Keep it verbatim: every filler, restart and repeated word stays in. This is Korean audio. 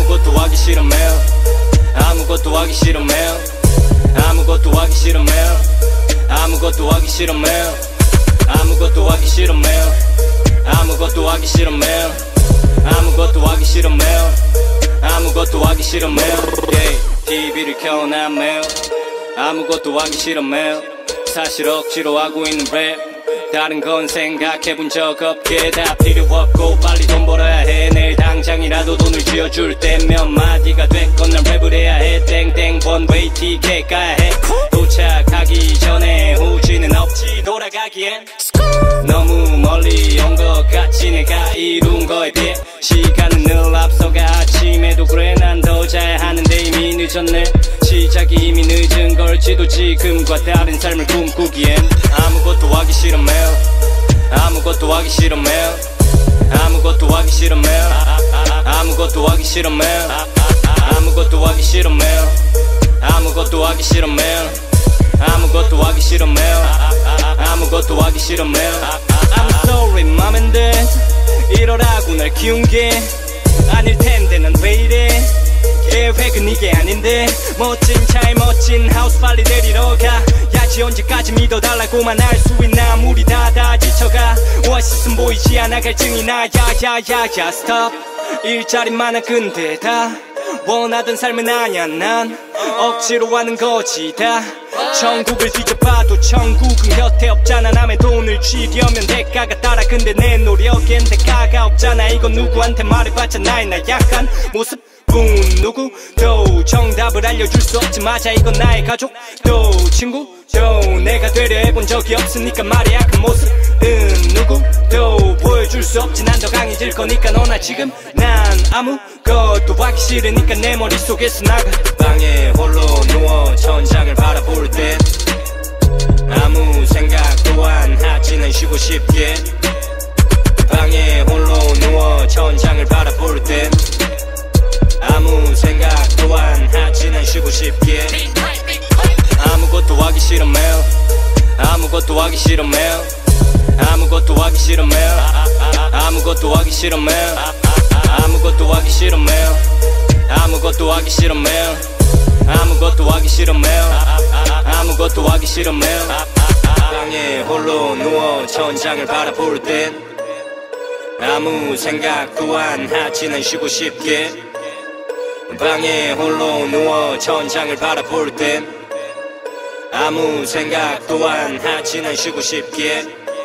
아무것도 하기 싫어 man. 아무것도 하기 싫어 man. 아무것도 하기 싫어 man. 아무것도 하기 싫어 man. 아무것도 하기 싫어 man. 아무것도 하기 싫어 man. 아무것도 하기 싫어 man. 아무것도 하기 싫어 man. yeah. 티비를 켜놔 man. 아무것도 하기 싫어 man. 사실 억지로 하고 있는 랩 다른 건 생각해본 적 없게 다 필요 없고 빨리 돈 벌어야 해. 내일 당장이라도 돈을 쥐어줄 때 몇 마디가 됐건 난 랩을 해야 해. 땡땡 번웨이 티켓 가야 해. 도착하기 전에 후지는 없지 돌아가기엔 너무 멀리 온 것 같지 내가 이룬 거에 비해. 시간은 늘 앞서가 아침에도 그래 난 더 자야 하는데 이미 늦었네. 시작이 이미 늦은 걸지도 지금과 다른 삶을 꿈꾸기엔 아무것도 하기 싫어 man. 아무것도 하기 싫어 man. 아무것도 하기 싫어 man. 아무것도 하기 싫어 man. 아무것도 하기 싫어 man. 아무것도 하기 싫어 man. 아무것도 하기 싫어 man. 아무것도 하기 싫어 man. I'm sorry mom and dad 이러라고 날 키운 게 아닐 텐데 난 왜 이래. 계획은 이게 아닌데 멋진 차에 멋진 하우스 빨리 데리러 가. 야지 언제까지 믿어달라고만 할 수 있나. 아무리 다다 지쳐가 오아시스는 보이지 않아. 갈증이 나 야야야야 스톱. 일자리만 한 근데 다 원하던 삶은 아냐. 난 억지로 하는 거지 다. 천국을 뒤져봐도 천국은 곁에 없잖아. 남의 돈을 쥐려면 대가가 따라. 근데 내 노력엔 대가가 없잖아. 이건 누구한테 말해봤자 나의 나약한 모습 누구도 정답을 알려줄 수 없지. 맞아 이건 나의 가족도 친구도 내가 되려 해본 적이 없으니까 말이야. 그 모습은 누구도 보여줄 수 없지. 난 더 강해질 거니까 너나 지금. 난 아무것도 하기 싫으니까 내 머릿속에서 나가. 방에 홀로 누워 천장을 바라볼 때 아무 생각 또한 하지는 쉬고 싶게. 방에 홀로 누워 천장을 바라볼 때 아무 생각 또한 하지는 쉬고 싶게. 아무것도 하기 싫어 man. 아무것도 하기 싫어 man. 아무것도 하기 싫어 man. 아무것도 하기 싫어 man. 아무것도 하기 싫어 man. 아무것도 하기 싫어 man. 아무것도 하기 싫어 man. 아무것도 하기 싫어 man. 방에 홀로 누워 천장을 바라볼 땐 아무 생각 또한 하지는 쉬고 싶게. 방에 홀로 누워 천장을 바라볼 땐 아무 생각 또한 하지는 쉬고 싶게.